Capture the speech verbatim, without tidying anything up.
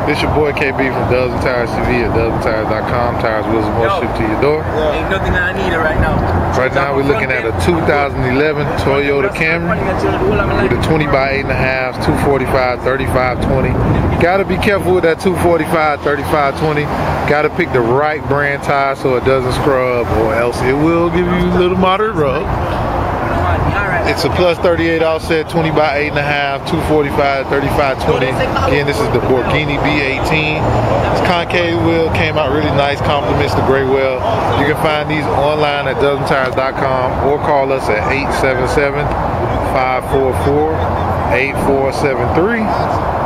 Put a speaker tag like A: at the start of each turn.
A: This your boy K B from Dubs and Tires T V at dubs and tires dot com. Tires, wheels, and more shipped to your door.
B: Yeah. Ain't nothing that I need right now.
A: Right now we're looking at a two thousand eleven Toyota Camry with a twenty by eight and a half, two forty-five, thirty-five, twenty. Gotta be careful with that two forty-five, thirty-five, twenty. Gotta pick the right brand tire so it doesn't scrub, or else it will give you a little moderate rub. It's a plus thirty-eight offset, twenty by eight and a half, two forty-five, thirty-five, twenty. Again, this is the Borghini B eighteen. This concave wheel came out really nice, complements the gray wheel. You can find these online at dubs and tires dot com or call us at eight seven seven, five four four, eight four seven three.